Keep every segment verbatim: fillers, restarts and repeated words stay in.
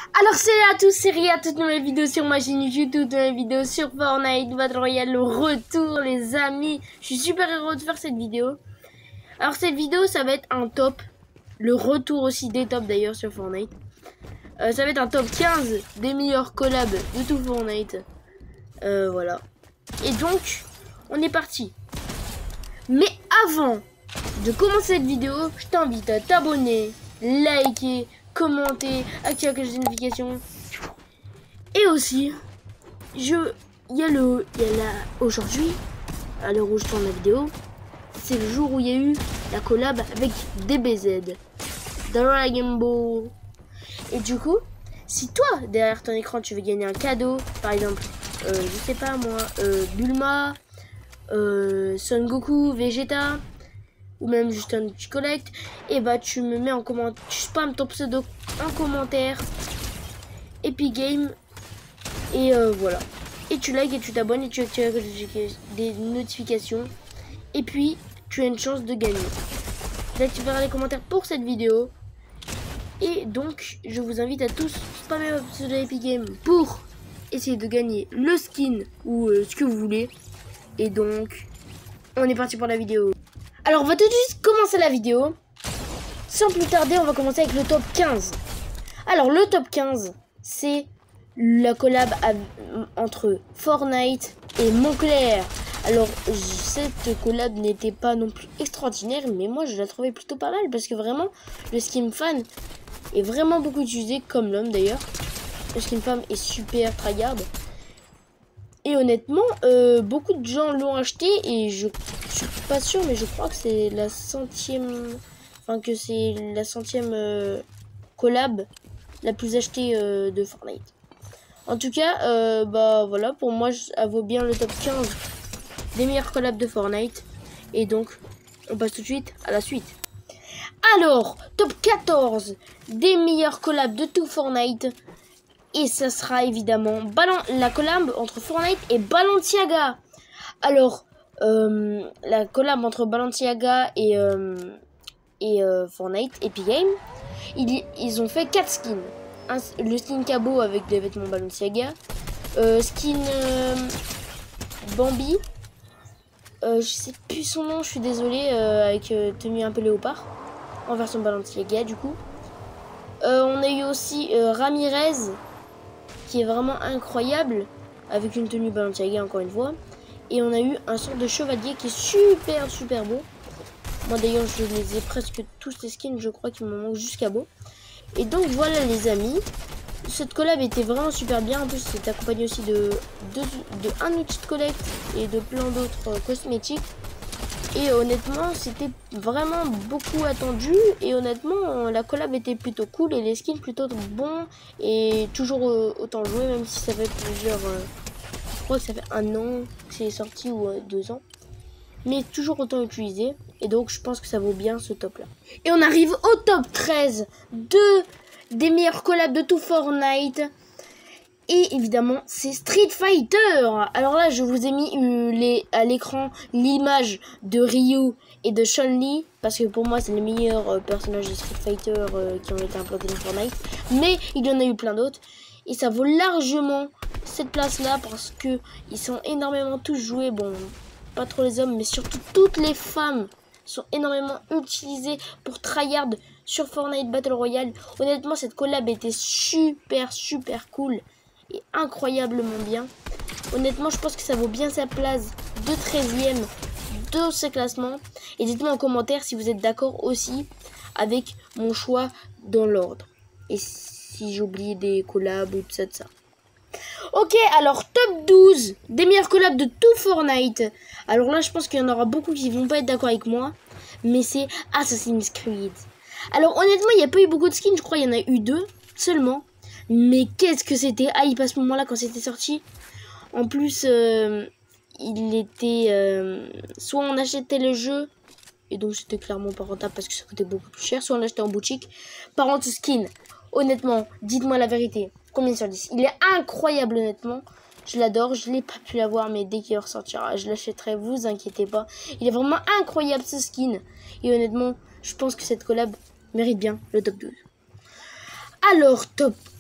Alors salut à tous, c'est Ria, toute nouvelle vidéo sur ma chaîne YouTube, toute nouvelle vidéo sur Fortnite Battle Royale, le retour les amis. Je suis super heureux de faire cette vidéo. Alors cette vidéo ça va être un top, le retour aussi des tops d'ailleurs sur Fortnite. Euh, ça va être un top quinze des meilleurs collabs de tout Fortnite. Euh, voilà. Et donc, on est parti. Mais avant de commencer cette vidéo, je t'invite à t'abonner, liker, commenter, activer la cloche de notification. Et aussi, je, il y a le, il y a la, aujourd'hui, à l'heure où je tourne la vidéo, c'est le jour où il y a eu la collab avec D B Z, Dragon Ball. Et du coup, si toi, derrière ton écran, tu veux gagner un cadeau, par exemple, euh, je sais pas moi, euh, Bulma, euh, Son Goku, Vegeta, ou même juste un petit collect, et bah tu me mets en commentaire, tu spams ton pseudo en commentaire, Epic Game, et euh, voilà. Et tu likes et tu t'abonnes et tu actives des notifications, et puis tu as une chance de gagner. J'activerai les commentaires pour cette vidéo. Et donc, je vous invite à tous spammer votre pseudo Epic Game pour essayer de gagner le skin ou euh, ce que vous voulez. Et donc, on est parti pour la vidéo. Alors, on va tout de suite commencer la vidéo. Sans plus tarder, on va commencer avec le top quinze. Alors, le top quinze, c'est la collab à, entre Fortnite et Montclair. Alors, cette collab n'était pas non plus extraordinaire, mais moi, je la trouvais plutôt pas mal parce que vraiment, le skin fan est vraiment beaucoup utilisé, comme l'homme d'ailleurs. Le skin femme est super tryhard. Et honnêtement, euh, beaucoup de gens l'ont acheté et je, je suis pas sûr, mais je crois que c'est la centième, enfin que c'est la centième euh, collab la plus achetée euh, de Fortnite. En tout cas, euh, bah voilà, pour moi, elle vaut bien le top quinze des meilleurs collabs de Fortnite. Et donc, on passe tout de suite à la suite. Alors, top quatorze des meilleurs collabs de tout Fortnite. Et ça sera évidemment la collab entre Fortnite et Balenciaga. Alors, euh, la collab entre Balenciaga et, euh, et euh, Fortnite, Epic Game, ils, ils ont fait quatre skins. Un, le skin Cabo avec des vêtements Balenciaga. Euh, skin euh, Bambi. Euh, je sais plus son nom, je suis désolée, euh, avec euh, tenue un peu léopard. En version Balenciaga du coup. Euh, on a eu aussi euh, Ramirez, qui est vraiment incroyable, avec une tenue Balenciaga encore une fois. Et on a eu un sort de chevalier qui est super super beau. Moi d'ailleurs je les ai presque tous les skins, je crois qu'il me manque juste Cabo. Et donc voilà les amis, cette collab était vraiment super bien. En plus c'est accompagné aussi de, de, de un outil de collecte et de plein d'autres euh, cosmétiques. Et honnêtement, c'était vraiment beaucoup attendu. Et honnêtement, la collab était plutôt cool. Et les skins plutôt bons. Et toujours euh, autant joué, même si ça fait plusieurs... Euh, je crois que ça fait un an que c'est sorti ou euh, deux ans. Mais toujours autant utilisé. Et donc, je pense que ça vaut bien ce top-là. Et on arrive au top treize de, des meilleurs collabs de tout Fortnite. Et évidemment, c'est Street Fighter. Alors là, je vous ai mis euh, les, à l'écran l'image de Ryu et de Chun-Li. Parce que pour moi, c'est les meilleurs euh, personnages de Street Fighter euh, qui ont été implantés dans Fortnite. Mais il y en a eu plein d'autres. Et ça vaut largement cette place-là parce que ils sont énormément tous joués. Bon, pas trop les hommes, mais surtout toutes les femmes sont énormément utilisées pour tryhard sur Fortnite Battle Royale. Honnêtement, cette collab était super, super cool. Et incroyablement bien. Honnêtement, je pense que ça vaut bien sa place de treizième de ce classement. Et dites-moi en commentaire si vous êtes d'accord aussi avec mon choix dans l'ordre. Et si j'ai oublié des collabs ou tout ça, de ça. Ok, alors top douze des meilleurs collabs de tout Fortnite. Alors là, je pense qu'il y en aura beaucoup qui vont pas être d'accord avec moi. Mais c'est Assassin's Creed. Alors honnêtement, il n'y a pas eu beaucoup de skins. Je crois qu'il y en a eu deux seulement. Mais qu'est-ce que c'était hype à ce moment-là quand c'était sorti. En plus, euh, il était... Euh, soit on achetait le jeu, et donc c'était clairement pas rentable parce que ça coûtait beaucoup plus cher. Soit on l'achetait en boutique. Par contre, ce skin, honnêtement, dites-moi la vérité. Combien sur dix? Il est incroyable honnêtement. Je l'adore, je l'ai pas pu l'avoir, mais dès qu'il ressortira, je l'achèterai, vous inquiétez pas. Il est vraiment incroyable ce skin. Et honnêtement, je pense que cette collab mérite bien le top douze. Alors, top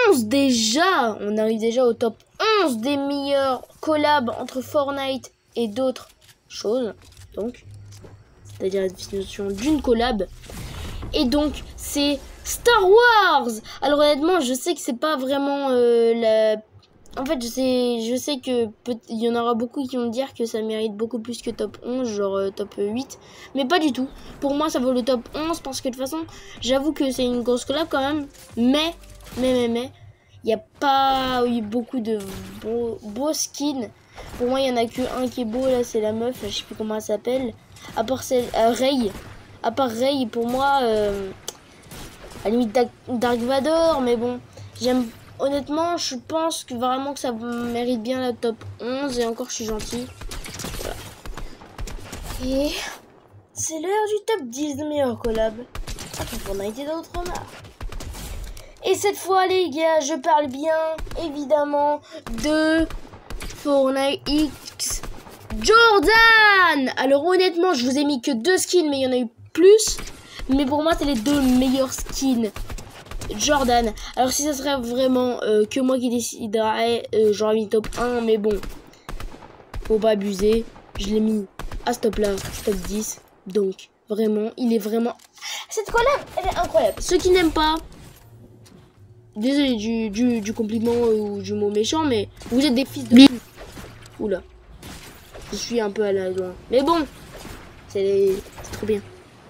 onze déjà. On arrive déjà au top onze des meilleurs collabs entre Fortnite et d'autres choses. Donc, c'est-à-dire la définition d'une collab. Et donc, c'est Star Wars. Alors honnêtement, je sais que c'est pas vraiment euh, la... En fait, je sais, je sais que il y en aura beaucoup qui vont me dire que ça mérite beaucoup plus que top onze, genre euh, top huit. Mais pas du tout. Pour moi, ça vaut le top onze parce que de toute façon, j'avoue que c'est une grosse collab quand même. Mais, mais, mais, mais, il n'y a pas eu beaucoup de beaux, beaux skins. Pour moi, il y en a que un qui est beau, là, c'est la meuf, je sais plus comment elle s'appelle. À part celle, euh, Rey. À part Rey, pour moi, euh, à la limite Dark, Dark Vador, mais bon, j'aime... Honnêtement, je pense que vraiment que ça mérite bien la top onze. Et encore, je suis gentil. Voilà. Et c'est l'heure du top dix de meilleurs collabs. Après Fortnite et d'autres marques. Et cette fois, les gars, je parle bien, évidemment, de Fortnite X Jordan. Alors honnêtement, je vous ai mis que deux skins, mais il y en a eu plus. Mais pour moi, c'est les deux meilleurs skins Jordan. Alors si ça serait vraiment euh, que moi qui déciderais, euh, j'aurais mis top un, mais bon, faut pas abuser. Je l'ai mis à ce top là, top dix. Donc vraiment, il est vraiment... Cette collab, elle est incroyable. Ceux qui n'aiment pas, désolé du, du, du compliment ou du mot méchant, mais vous êtes des fils de... Oula, je suis un peu à la loin. Mais bon, c'est trop bien.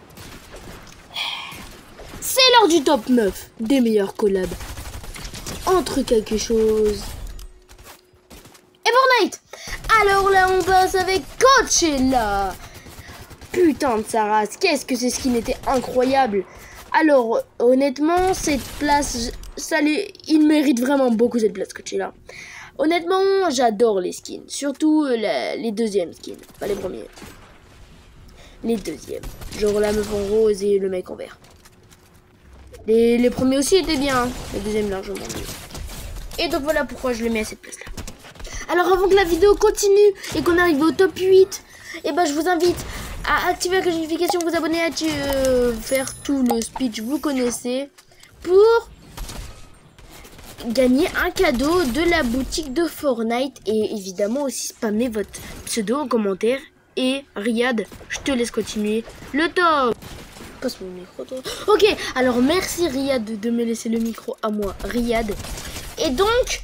C'est l'heure du top neuf des meilleurs collabs entre quelque chose et Fortnite. Alors là, on passe avec Coachella. Putain de sa race, qu'est-ce que ces skins étaient incroyables. Alors, honnêtement, cette place, ça les... il mérite vraiment beaucoup cette place, Coachella. Honnêtement, j'adore les skins. Surtout la... les deuxièmes skins, pas les premiers. Les deuxièmes. Genre la meuf en rose et le mec en vert. Les, les premiers aussi étaient bien, hein. Le deuxième largement mieux. Et donc voilà pourquoi je le mets à cette place là. Alors avant que la vidéo continue et qu'on arrive au top huit, et ben je vous invite à activer la notification, vous abonner, à euh, faire tout le speech, vous connaissez, pour gagner un cadeau de la boutique de Fortnite. Et évidemment aussi spammer votre pseudo en commentaire. Et Riyad, je te laisse continuer le top. Passe mon micro, toi. Ok, alors merci Riyad de, de me laisser le micro à moi, Riyad. Et donc,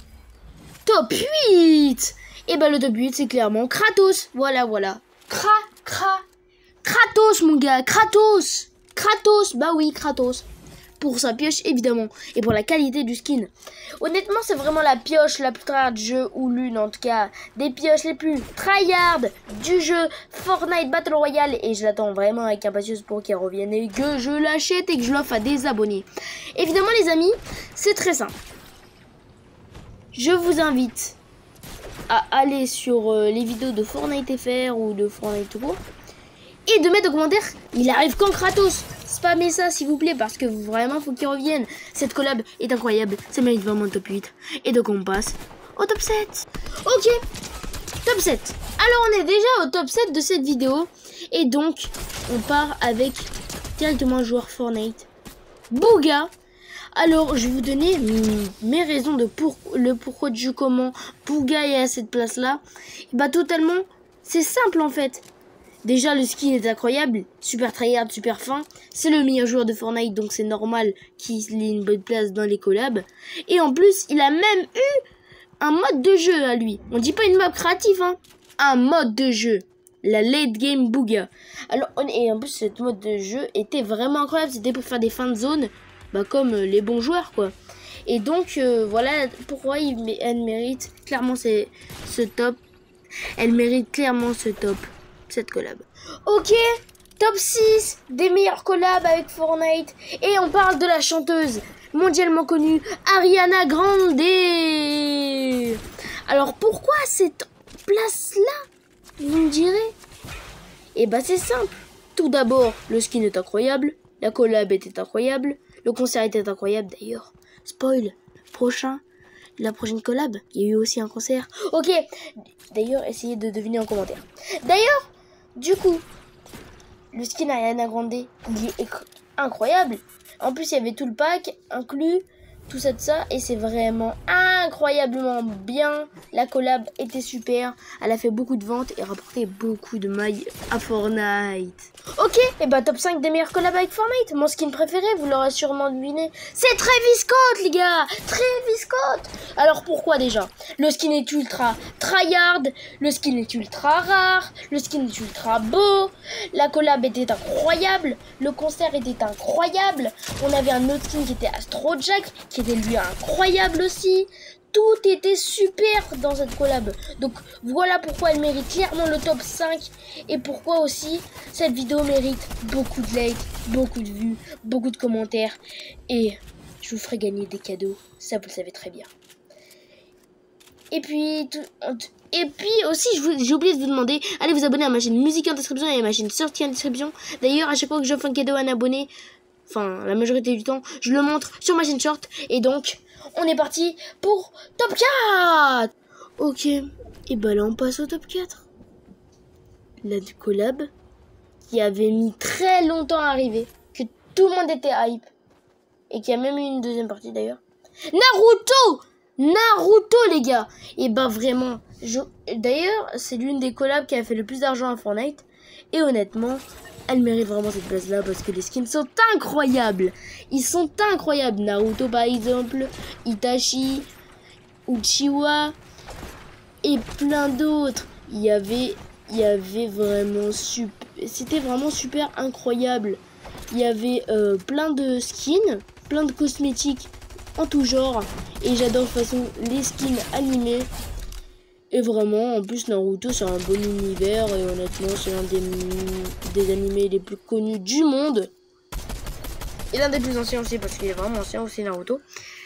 top huit. Et bah le top huit, c'est clairement Kratos. Voilà, voilà. Kra, kra, Kratos, mon gars, Kratos. Kratos, bah oui, Kratos. Pour sa pioche, évidemment. Et pour la qualité du skin. Honnêtement, c'est vraiment la pioche la plus tryhard du jeu, ou l'une en tout cas des pioches les plus tryhard du jeu Fortnite Battle Royale. Et je l'attends vraiment avec impatience pour qu'elle revienne et que je l'achète et que je l'offre à des abonnés. Évidemment, les amis, c'est très simple. Je vous invite à aller sur euh, les vidéos de Fortnite F R ou de Fortnite tout court. Et de mettre en commentaire, il arrive quand Kratos. Spammez ça s'il vous plaît parce que vraiment faut qu'il revienne. Cette collab est incroyable, ça mérite vraiment le top huit. Et donc on passe au top sept. Ok, top sept. Alors on est déjà au top sept de cette vidéo. Et donc on part avec directement un joueur Fortnite, Bugha. Alors je vais vous donner mes raisons de pour le pourquoi du comment Bugha est à cette place là. Bah totalement, c'est simple en fait. Déjà, le skin est incroyable, super tryhard, super fin. C'est le meilleur joueur de Fortnite, donc c'est normal qu'il ait une bonne place dans les collabs. Et en plus, il a même eu un mode de jeu à lui. On dit pas une map créative, hein. Un mode de jeu. La late game Bugha. Alors, on, et en plus, ce mode de jeu était vraiment incroyable. C'était pour faire des fins de zone, bah, comme euh, les bons joueurs, quoi. Et donc, euh, voilà pourquoi il, elle mérite clairement ce, ce top. Elle mérite clairement ce top. Cette collab. Ok, top six des meilleurs collabs avec Fortnite. Et on parle de la chanteuse mondialement connue Ariana Grande. Alors pourquoi cette place là, vous me direz? Et bah c'est simple. Tout d'abord, le skin est incroyable, la collab était incroyable, le concert était incroyable d'ailleurs. Spoil, prochain, la prochaine collab, il y a eu aussi un concert. Ok, d'ailleurs essayez de deviner en commentaire. D'ailleurs, du coup, le skin Ariana Grande, il est incroyable. En plus, il y avait tout le pack inclus. tout ça, tout ça, et c'est vraiment incroyablement bien. La collab était super, elle a fait beaucoup de ventes et rapporté beaucoup de mailles à Fortnite. Ok, et bah top cinq des meilleures collabs avec Fortnite. Mon skin préféré, vous l'aurez sûrement deviné, c'est Travis Scott, les gars. Travis Scott. Alors pourquoi déjà? Le skin est ultra tryhard, le skin est ultra rare, le skin est ultra beau, la collab était incroyable, le concert était incroyable, on avait un autre skin qui était Astro Jack, qui était lui incroyable aussi. Tout était super dans cette collab. Donc voilà pourquoi elle mérite clairement le top cinq. Et pourquoi aussi cette vidéo mérite beaucoup de likes, beaucoup de vues, beaucoup de commentaires. Et je vous ferai gagner des cadeaux. Ça vous le savez très bien. Et puis, tout, et puis aussi, j'ai oublié de vous demander, allez vous abonner à ma chaîne Musique en description et à ma chaîne Sortie en description. D'ailleurs, à chaque fois que j'offre un cadeau à un abonné, enfin la majorité du temps, je le montre sur ma chaîne Short. Et donc, on est parti pour top quatre. Ok, et bah là on passe au top quatre. La collab qui avait mis très longtemps à arriver, que tout le monde était hype, et qui a même eu une deuxième partie d'ailleurs. Naruto Naruto les gars. Et bah vraiment, je... d'ailleurs c'est l'une des collabs qui a fait le plus d'argent à Fortnite. Et honnêtement, elle mérite vraiment cette place là parce que les skins sont incroyables. Ils sont incroyables. Naruto par exemple, Itachi, Uchiwa et plein d'autres. Il y avait, il y avait vraiment super, c'était vraiment super incroyable. Il y avait euh, plein de skins, plein de cosmétiques en tout genre. Et j'adore de toute façon les skins animés. Et vraiment, en plus Naruto c'est un bon univers et honnêtement c'est l'un des, des animés les plus connus du monde. Et l'un des plus anciens aussi parce qu'il est vraiment ancien aussi Naruto.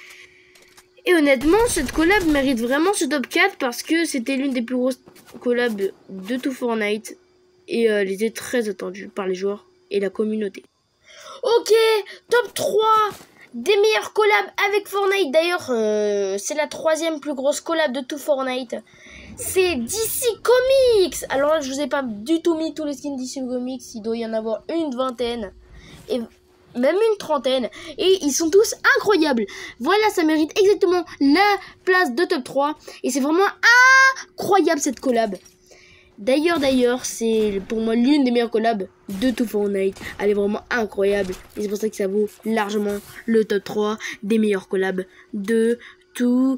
Et honnêtement cette collab mérite vraiment ce top quatre parce que c'était l'une des plus grosses collabs de tout Fortnite. Et euh, elle était très attendue par les joueurs et la communauté. Ok, top trois des meilleures collabs avec Fortnite. D'ailleurs, euh, c'est la troisième plus grosse collab de tout Fortnite. C'est D C Comics. Alors là, je vous ai pas du tout mis tous les skins D C Comics. Il doit y en avoir une vingtaine. Et même une trentaine. Et ils sont tous incroyables. Voilà, ça mérite exactement la place de top trois. Et c'est vraiment incroyable cette collab. D'ailleurs, d'ailleurs, c'est pour moi l'une des meilleures collabs de tout Fortnite. Elle est vraiment incroyable. Et c'est pour ça que ça vaut largement le top trois des meilleures collabs de tout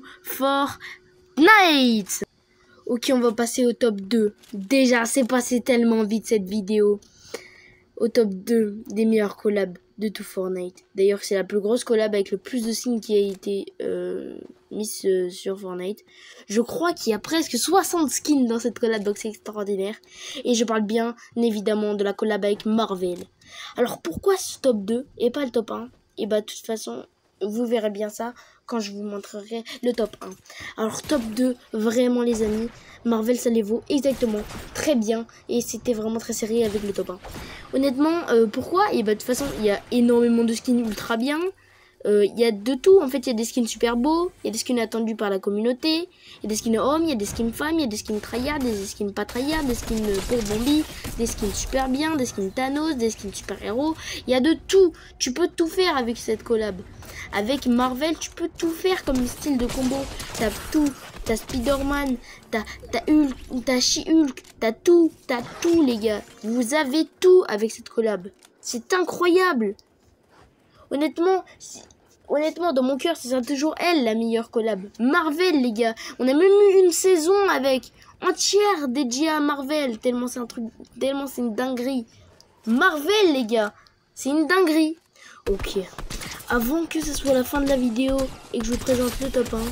Fortnite. Ok, on va passer au top deux. Déjà, c'est passé tellement vite cette vidéo. Au top deux des meilleures collabs de tout Fortnite. D'ailleurs, c'est la plus grosse collab avec le plus de skins qui a été euh, mise euh, sur Fortnite. Je crois qu'il y a presque soixante skins dans cette collab, donc c'est extraordinaire. Et je parle bien évidemment de la collab avec Marvel. Alors pourquoi ce top deux et pas le top un? Et bah de toute façon, vous verrez bien ça quand je vous montrerai le top un. Alors top deux, vraiment les amis, Marvel ça les vaut exactement très bien. Et c'était vraiment très serré avec le top un. Honnêtement, euh, pourquoi? Et bah de toute façon, il y a énormément de skins ultra bien. Il euh, y a de tout, en fait il y a des skins super beaux, il y a des skins attendus par la communauté, il y a des skins hommes, il y a des skins femmes, il y a des skins tryhard, des skins pas tryhard, des skins pour Bambi, des skins super bien, des skins Thanos, des skins super héros, il y a de tout, tu peux tout faire avec cette collab. Avec Marvel tu peux tout faire comme style de combo, t'as tout, t'as Spider-Man, t'as Hulk, t'as She-Hulk, t'as tout, t'as tout les gars, vous avez tout avec cette collab, c'est incroyable. Honnêtement, honnêtement, dans mon cœur, c'est toujours elle la meilleure collab. Marvel, les gars. On a même eu une saison avec entière dédiée à Marvel. Tellement c'est un truc, tellement c'est une dinguerie. Marvel, les gars. C'est une dinguerie. Ok. Avant que ce soit la fin de la vidéo et que je vous présente le top un,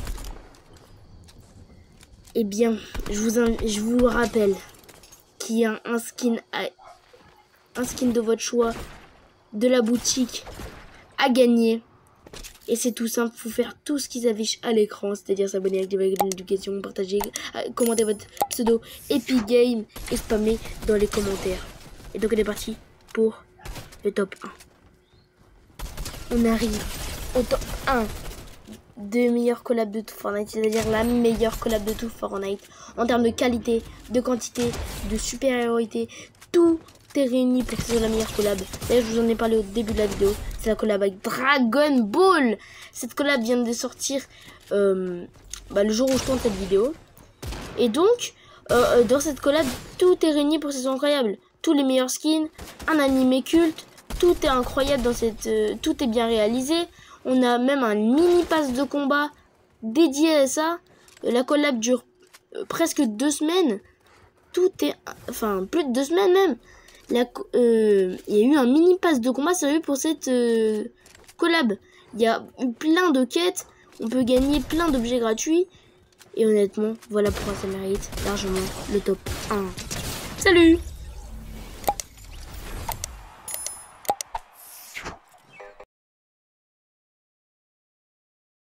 eh bien, je vous, je vous rappelle qu'il y a un skin, à, un skin de votre choix de la boutique à gagner. Et c'est tout simple, il faut faire tout ce qu'ils affichent à l'écran, c'est-à-dire s'abonner, activer la notification, partager, commenter votre pseudo Epic Game et spammer dans les commentaires. Et donc on est parti pour le top un. On arrive au top un des meilleures collabs de tout Fortnite, c'est-à-dire la meilleure collab de tout Fortnite en termes de qualité, de quantité, de supériorité, tout est réuni pour que ce soit la meilleure collab. D'ailleurs je vous en ai parlé au début de la vidéo, C'est la collab avec Dragon Ball. Cette collab vient de sortir euh, bah, le jour où je tourne cette vidéo. Et donc, euh, dans cette collab, tout est réuni pour saison incroyable. Tous les meilleurs skins, un animé culte, tout est incroyable dans cette... Euh, tout est bien réalisé. On a même un mini pass de combat dédié à ça. La collab dure euh, presque deux semaines. Tout est... Enfin, plus de deux semaines même. Il euh, y a eu un mini pass de combat sérieux pour cette euh, collab. Il y a eu plein de quêtes. On peut gagner plein d'objets gratuits. Et honnêtement, voilà pourquoi ça mérite largement le top un. Salut!